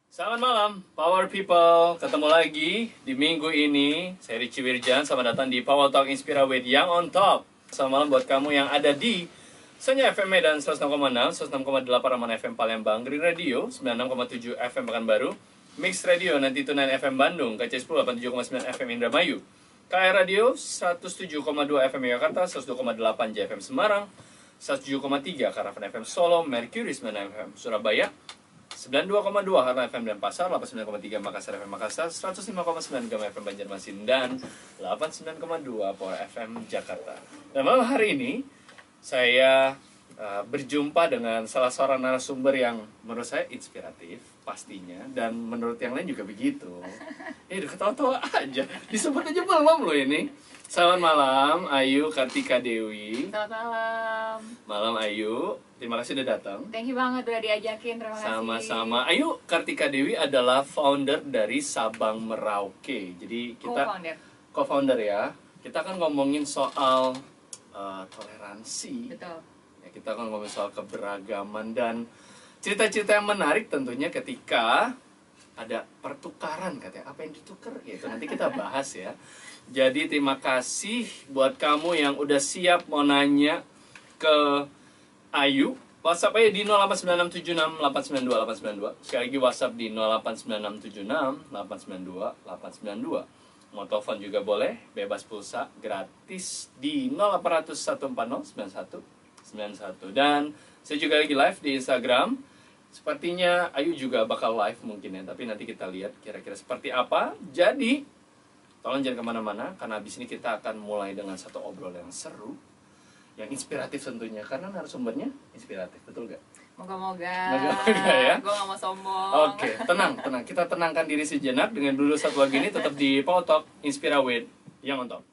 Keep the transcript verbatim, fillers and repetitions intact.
Selamat malam, Power People. Ketemu lagi di minggu ini. Saya Richie Wirjan, selamat datang di Power Talk Inspira with Yang on Top. Selamat malam buat kamu yang ada di Senya F M Medan seratus enam koma enam, seratus enam koma delapan Raman F M Palembang, Green Radio sembilan puluh enam koma tujuh F M Pekanbaru, Mix Radio sembilan puluh sembilan F M Bandung, K C sepuluh delapan puluh tujuh koma sembilan F M Indramayu, K R Radio seratus tujuh koma dua F M Yogyakarta, seratus dua koma delapan J F M Semarang, seratus tujuh koma tiga Karavan F M Solo, Mercury sembilan F M Surabaya, sembilan puluh dua koma dua Harna F M Denpasar, delapan puluh sembilan koma tiga Makassar F M Makassar, seratus lima koma sembilan Gama F M Banjarmasin, dan delapan puluh sembilan koma dua Power F M Jakarta. Dan malam hari ini saya uh, berjumpa dengan salah seorang narasumber yang menurut saya inspiratif pastinya, dan menurut yang lain juga begitu. Eh, udah ketawa-tawa aja, disebut aja belum loh ini. Selamat malam, Ayu Kartika Dewi. Selamat malam. Malam Ayu, terima kasih udah datang. Thank you banget udah diajakin, terima kasih. Sama-sama. Ayu Kartika Dewi adalah founder dari Sabang Merauke. Jadi kita Co-founder. co-founder ya. Kita kan ngomongin soal uh, toleransi. Betul. Ya, kita kan ngomongin soal keberagaman dan cerita-cerita yang menarik tentunya ketika ada pertukaran, katanya apa yang ditukar ya, itu nanti kita bahas ya. Jadi terima kasih buat kamu yang udah siap mau nanya ke Ayu. WhatsApp aja di nol delapan sembilan enam tujuh enam delapan sembilan dua delapan sembilan dua. Sekali lagi WhatsApp di nol delapan sembilan enam tujuh enam delapan sembilan dua delapan sembilan dua. Mau telepon juga boleh, bebas pulsa, gratis di nol delapan nol satu empat nol sembilan satu sembilan satu. Dan saya juga lagi live di Instagram. Sepertinya Ayu juga bakal live mungkin ya, tapi nanti kita lihat kira-kira seperti apa. Jadi tolong jangan kemana-mana, karena abis ini kita akan mulai dengan satu obrol yang seru, yang inspiratif tentunya, karena narasumbernya inspiratif, betul gak? Moga-moga. Moga-moga ya. Gue gak mau sombong. Oke, tenang, tenang. Kita tenangkan diri sejenak dengan dulu satu lagi ini tetap di Power Talk Inspira with Yang on Top.